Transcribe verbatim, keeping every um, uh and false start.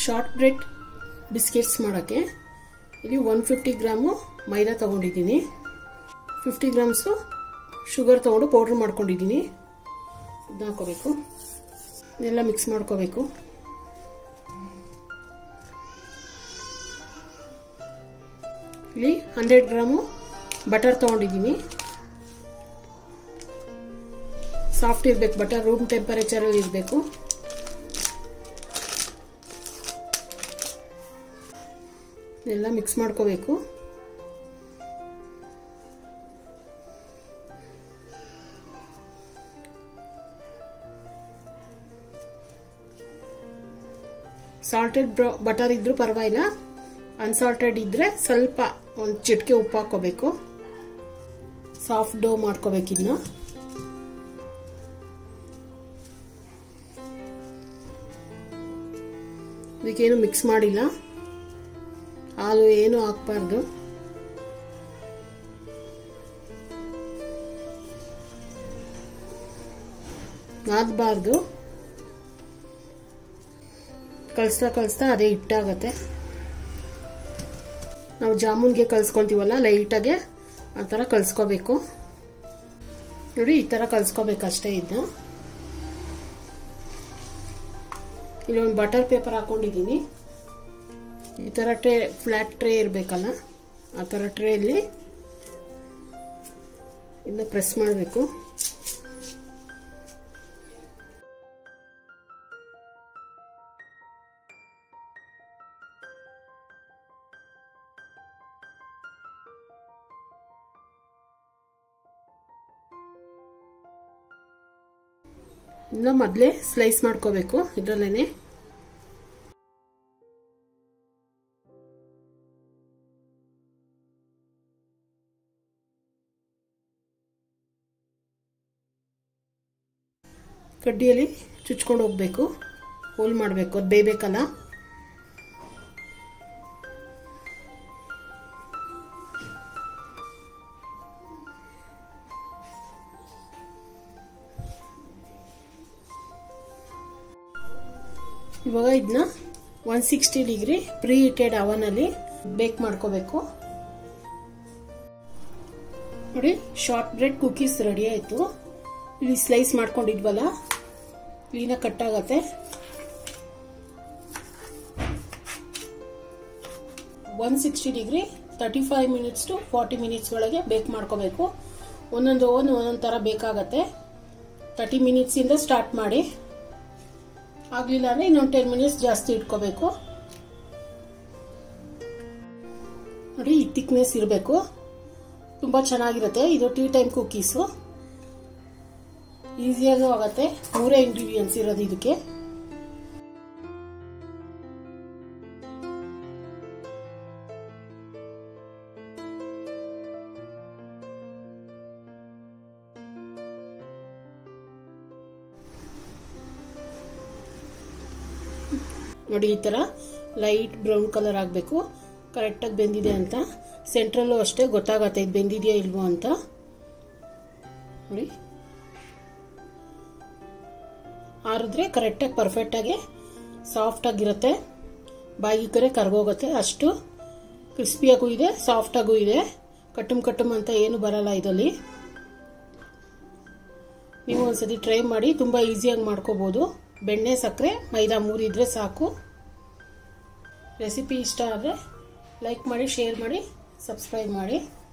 Short bread biscuits ಮಾಡೋಕ್ಕೆ ಇಲ್ಲಿ one fifty gram ಮೈದಾ ತೊಗೊಂಡಿದ್ದೀನಿ, ಫಿಫ್ಟಿ ಗ್ರಾಮ್ಸು ಶುಗರ್ ತೊಗೊಂಡು ಪೌಡ್ರ್ ಮಾಡ್ಕೊಂಡಿದ್ದೀನಿ. ಇದನ್ನ ಹಾಕೋಬೇಕು, ಇದೆಲ್ಲ ಮಿಕ್ಸ್ ಮಾಡ್ಕೋಬೇಕು. ಇಲ್ಲಿ ಹಂಡ್ರೆಡ್ ಗ್ರಾಮು ಬಟರ್ ತೊಗೊಂಡಿದ್ದೀನಿ. ಸಾಫ್ಟ್ ಇರಬೇಕು ಬಟರ್, ರೂಮ್ ಟೆಂಪರೇಚರಲ್ಲಿ ಇರಬೇಕು. ಎಲ್ಲ ಮಿಕ್ಸ್ ಮಾಡ್ಕೋಬೇಕು. ಸಾಲ್ಟೆಡ್ ಬಟರ್ ಇದ್ರೂ ಪರವಾಗಿಲ್ಲ, ಅನ್ಸಾಲ್ಟೆಡ್ ಇದ್ರೆ ಸ್ವಲ್ಪ ಒಂದು ಚಿಟಿಕೆ ಉಪ್ಪು ಹಾಕೋಬೇಕು. ಸಾಫ್ಟ್ ಡೋ ಮಾಡ್ಕೋಬೇಕಿನ್ನ. ಇದಕ್ಕೇನು ಮಿಕ್ಸ್ ಮಾಡಿಲ್ಲ, ಹಾಲು ಏನು ಹಾಕಬಾರ್ದು. ನಾದಬಾರ್ದು, ಕಲಿಸ್ತಾ ಕಲಿಸ್ತಾ ಅದೇ ಹಿಟ್ಟಾಗತ್ತೆ. ನಾವು ಜಾಮೂನ್ಗೆ ಕಲಿಸ್ಕೊಳ್ತೀವಲ್ಲ ಲೈಟಾಗೆ ಆ ಥರ ಕಲಿಸ್ಕೋಬೇಕು. ನೋಡಿ ಈ ಥರ ಕಲಿಸ್ಕೋಬೇಕಷ್ಟೇ. ಇದನ್ನ ಇಲ್ಲೊಂದು ಬಟರ್ ಪೇಪರ್ ಹಾಕೊಂಡಿದ್ದೀನಿ. ಈ ಥರ ಟ್ರೇ, ಫ್ಲ್ಯಾಟ್ ಟ್ರೇ ಇರಬೇಕಲ್ಲ, ಆ ಥರ ಟ್ರೇಯಲ್ಲಿ ಇದನ್ನ ಪ್ರೆಸ್ ಮಾಡಬೇಕು. ಇನ್ನು ಮೊದಲೇ ಸ್ಲೈಸ್ ಮಾಡ್ಕೋಬೇಕು ಇದರಲ್ಲೇನೆ. ಕಡ್ಡಿಯಲ್ಲಿ ಚುಚ್ಕೊಂಡು ಹೋಗ್ಬೇಕು, ಹೋಲ್ ಮಾಡಬೇಕು, ಅದು ಬೇಯಬೇಕಲ್ಲ. ಇವಾಗ ಇದನ್ನ one sixty degree preheated ಅವನಲ್ಲಿ ಬೇಕ್ ಮಾಡ್ಕೋಬೇಕು. ನೋಡಿ ಶಾರ್ಟ್ ಬ್ರೆಡ್ ಕುಕೀಸ್ ರೆಡಿ ಆಯಿತು. ಇಲ್ಲಿ ಸ್ಲೈಸ್ ಮಾಡ್ಕೊಂಡಿದ್ವಲ್ಲ, ಕ್ಲೀನಾಗಿ ಕಟ್ ಆಗತ್ತೆ. One sixty degree thirty five minutes to forty minutes ಒಳಗೆ ಬೇಕ್ ಮಾಡ್ಕೋಬೇಕು. ಒಂದೊಂದು ಓವನ್ ಒಂದೊಂದು ಥರ ಬೇಕಾಗತ್ತೆ. ತರ್ಟಿ ಮಿನಿಟ್ಸಿಂದ ಸ್ಟಾರ್ಟ್ ಮಾಡಿ, ಆಗಲಿಲ್ಲ ಅಂದರೆ ಇನ್ನೊಂದು ಟೆನ್ ಮಿನಿಟ್ಸ್ ಜಾಸ್ತಿ ಇಟ್ಕೋಬೇಕು. ನೋಡಿ ಈ ಥಿಕ್ನೆಸ್ ಇರಬೇಕು, ತುಂಬ ಚೆನ್ನಾಗಿರುತ್ತೆ. ಇದು ಟೀ ಟೈಮ್ ಕುಕೀಸು, ಈಸಿಯಾಗೂ ಆಗುತ್ತೆ. ಮೂರೇ ಇಂಗ್ರೀಡಿಯೆಂಟ್ಸ್ ಇರೋದು ಇದಕ್ಕೆ. ನೋಡಿ ಈ ಥರ ಲೈಟ್ ಬ್ರೌನ್ ಕಲರ್ ಆಗಬೇಕು. ಕರೆಕ್ಟಾಗಿ ಬೆಂದಿದೆ ಅಂತ. ಸೆಂಟ್ರಲ್ಲೂ ಅಷ್ಟೇ ಗೊತ್ತಾಗತ್ತೆ ಇದು ಬೆಂದಿದೆಯಾ ಇಲ್ವೋ ಅಂತ. ನೋಡಿ ಆರಿದ್ರೆ ಕರೆಕ್ಟಾಗಿ ಪರ್ಫೆಕ್ಟಾಗಿ ಸಾಫ್ಟಾಗಿರುತ್ತೆ. ಬಾಯಿಗೆ ಕರೆ ಕರ್ಗೋಗುತ್ತೆ. ಅಷ್ಟು ಕ್ರಿಸ್ಪಿಯಾಗೂ ಇದೆ, ಸಾಫ್ಟಾಗೂ ಇದೆ. ಕಟ್ಟುಮ್ ಕಟ್ಟುಮ್ ಅಂತ ಏನು ಬರಲ್ಲ ಇದರಲ್ಲಿ. ನೀವು ಒಂದ್ಸತಿ ಟ್ರೈ ಮಾಡಿ, ತುಂಬ ಈಸಿಯಾಗಿ ಮಾಡ್ಕೋಬೋದು. ಬೆಣ್ಣೆ, ಸಕ್ಕರೆ, ಮೈದಾ ಮೂರು ಇದ್ರೆ ಸಾಕು. ರೆಸಿಪಿ ಇಷ್ಟ ಆದರೆ ಲೈಕ್ ಮಾಡಿ, ಶೇರ್ ಮಾಡಿ, ಸಬ್ಸ್ಕ್ರೈಬ್ ಮಾಡಿ.